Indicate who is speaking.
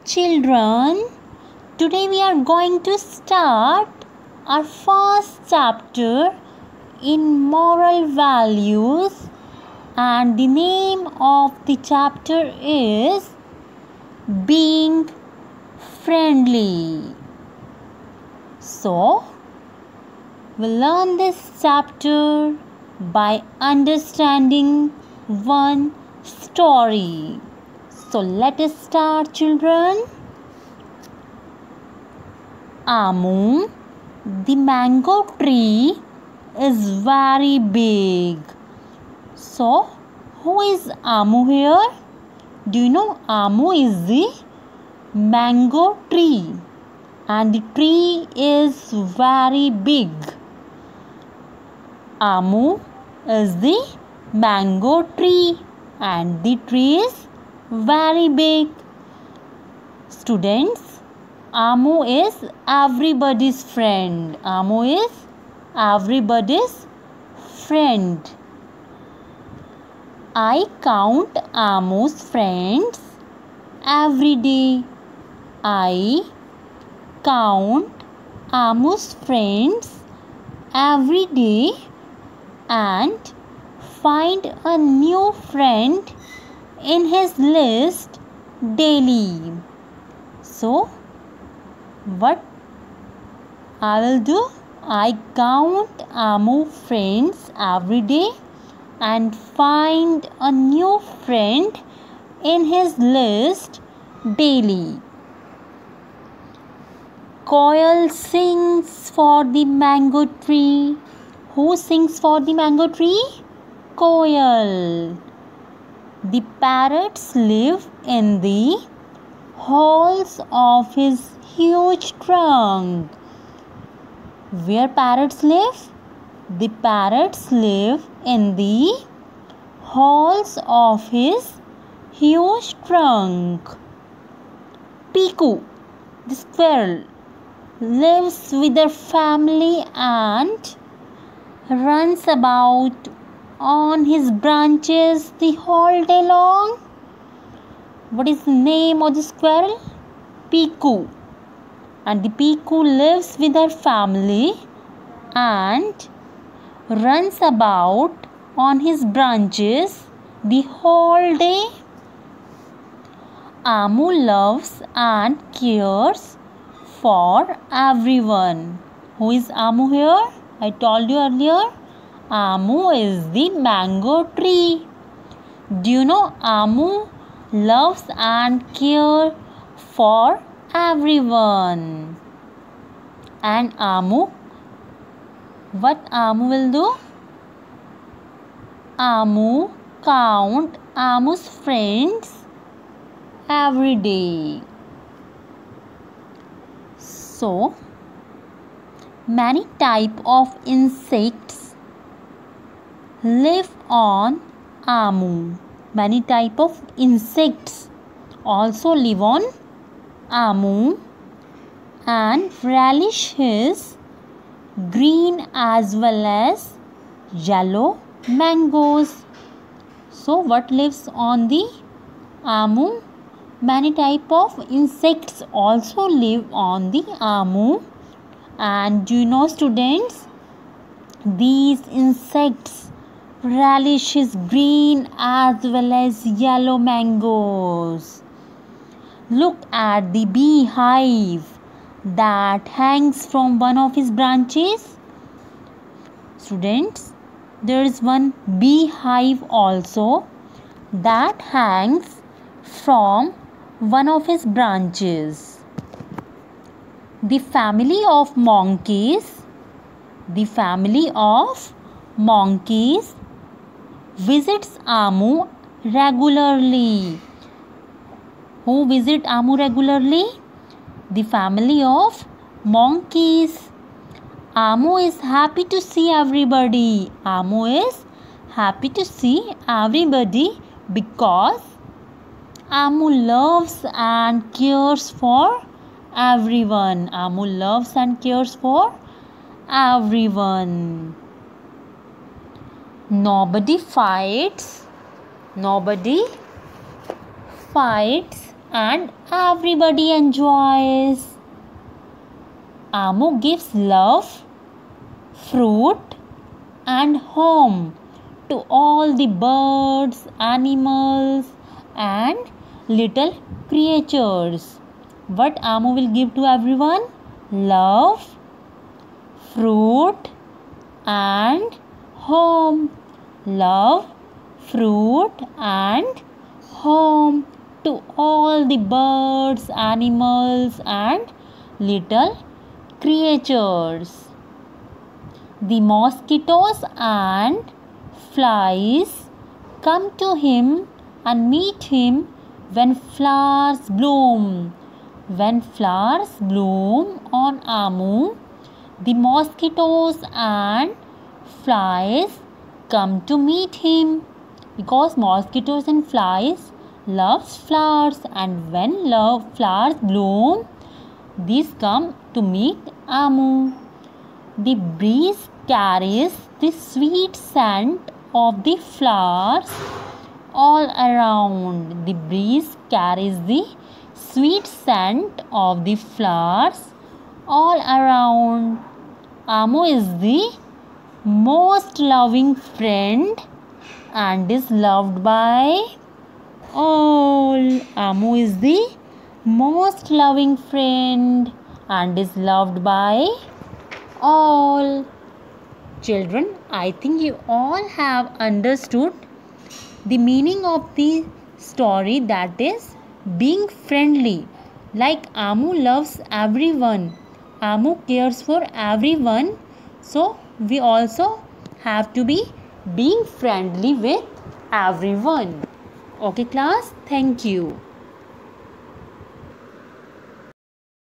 Speaker 1: Children, today we are going to start our first chapter in moral values, and the name of the chapter is Being Friendly. So, we'll learn this chapter by understanding one story. So let us start, children. Amu, the mango tree is very big. So, who is Amu here? Do you know Amu is the mango tree, and the tree is very big. Amu is the mango tree, and the tree is very big. Students, Amu is everybody's friend. Amu is everybody's friend. I count Amu's friends every day. I count Amu's friends every day and find a new friend in his list daily. So, what I will do? I count Amu friends every day and find a new friend in his list daily. Koel sings for the mango tree. Who sings for the mango tree? Koel. The parrots live in the holes of his huge trunk. Where parrots live? The parrots live in the holes of his huge trunk. Piku, the squirrel, lives with her family and runs about on his branches the whole day long. What is the name of the squirrel? Piku. And the Piku lives with her family and runs about on his branches the whole day. Amu loves and cares for everyone. Who is Amu here? I told you earlier. Amu is the mango tree. Do you know Amu loves and cares for everyone? And Amu, what Amu will do? Amu count Amu's friends every day. So, many type of insects live on Amu. Many type of insects also live on Amu and relish his green as well as yellow mangoes. So what lives on the Amu? Many type of insects also live on the Amu. And do you know, students, these insects relish his green as well as yellow mangoes. Look at the beehive that hangs from one of his branches. Students, there is one beehive also that hangs from one of his branches. The family of monkeys visits Amu regularly. Who visit Amu regularly? The family of monkeys. Amu is happy to see everybody. Amu is happy to see everybody because Amu loves and cares for everyone. Amu loves and cares for everyone. Nobody fights and everybody enjoys. Amu gives love, fruit and home to all the birds, animals and little creatures. What Amu will give to everyone? Love, fruit and home. Love, fruit and home to all the birds, animals and little creatures. The mosquitoes and flies come to him and meet him when flowers bloom. When flowers bloom on Amu, the mosquitoes and flies come to meet him, because mosquitoes and flies loves flowers, and when flowers bloom, these come to meet Amu. The breeze carries the sweet scent of the flowers all around. The breeze carries the sweet scent of the flowers all around. Amu is the most loving friend and is loved by all. Amu is the most loving friend and is loved by all. Children, I think you all have understood the meaning of the story, that is being friendly. Like Amu loves everyone, Amu cares for everyone, so we also have to be being friendly with everyone. Okay class, thank you.